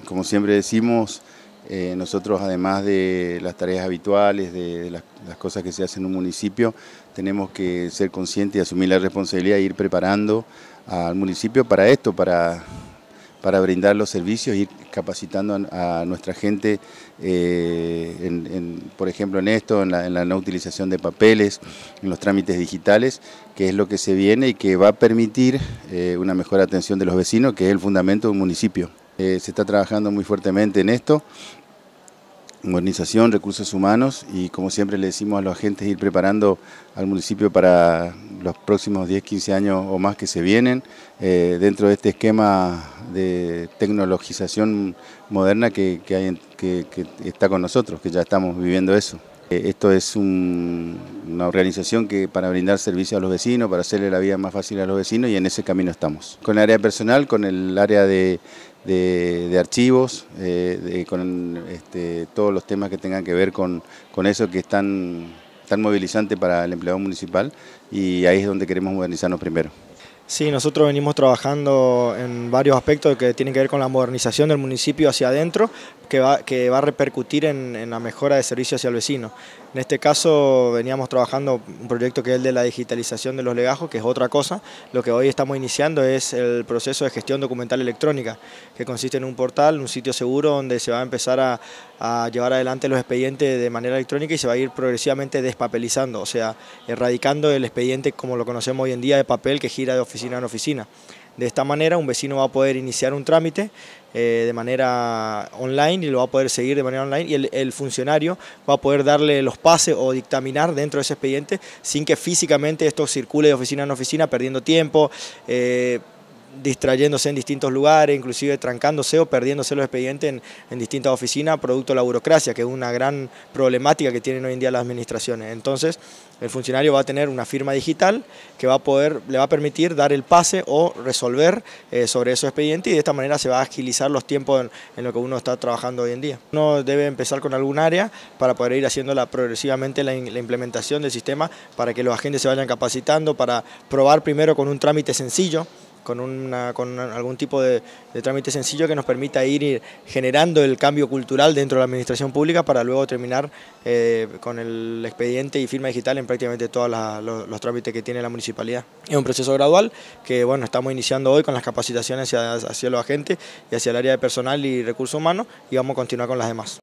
Como siempre decimos, nosotros además de las tareas habituales, de las cosas que se hacen en un municipio, tenemos que ser conscientes y asumir la responsabilidad de ir preparando al municipio para esto, para brindar los servicios, ir capacitando a nuestra gente, por ejemplo en esto, en la no utilización de papeles, en los trámites digitales, que es lo que se viene y que va a permitir una mejor atención de los vecinos, que es el fundamento de un municipio. Se está trabajando muy fuertemente en esto, modernización, recursos humanos, y como siempre le decimos a los agentes, ir preparando al municipio para los próximos 10, 15 años o más que se vienen, dentro de este esquema de tecnologización moderna que está con nosotros, que ya estamos viviendo eso. Esto es una organización que para brindar servicio a los vecinos, para hacerle la vida más fácil a los vecinos, y en ese camino estamos. Con el área personal, con el área de archivos, con todos los temas que tengan que ver con eso que es tan movilizante para el empleado municipal, y ahí es donde queremos modernizarnos primero. Sí, nosotros venimos trabajando en varios aspectos que tienen que ver con la modernización del municipio hacia adentro, que va a repercutir en la mejora de servicio hacia el vecino. En este caso veníamos trabajando un proyecto que es el de la digitalización de los legajos, que es otra cosa. Lo que hoy estamos iniciando es el proceso de gestión documental electrónica, que consiste en un portal, un sitio seguro donde se va a empezar a llevar adelante los expedientes de manera electrónica y se va a ir progresivamente despapelizando, o sea, erradicando el expediente como lo conocemos hoy en día de papel que gira de oficina en oficina. De esta manera un vecino va a poder iniciar un trámite de manera online y lo va a poder seguir de manera online, y el funcionario va a poder darle los pases o dictaminar dentro de ese expediente sin que físicamente esto circule de oficina en oficina, perdiendo tiempo, distrayéndose en distintos lugares, inclusive trancándose o perdiéndose los expedientes en distintas oficinas, producto de la burocracia, que es una gran problemática que tienen hoy en día las administraciones. Entonces, el funcionario va a tener una firma digital que le va a permitir dar el pase o resolver sobre esos expedientes, y de esta manera se va a agilizar los tiempos en lo que uno está trabajando hoy en día. Uno debe empezar con algún área para poder ir haciendo progresivamente la implementación del sistema, para que los agentes se vayan capacitando, para probar primero con un trámite sencillo, con algún tipo de trámite sencillo que nos permita ir generando el cambio cultural dentro de la administración pública, para luego terminar con el expediente y firma digital en prácticamente todos los trámites que tiene la municipalidad. Es un proceso gradual que bueno, estamos iniciando hoy con las capacitaciones hacia los agentes y hacia el área de personal y recursos humanos, y vamos a continuar con las demás.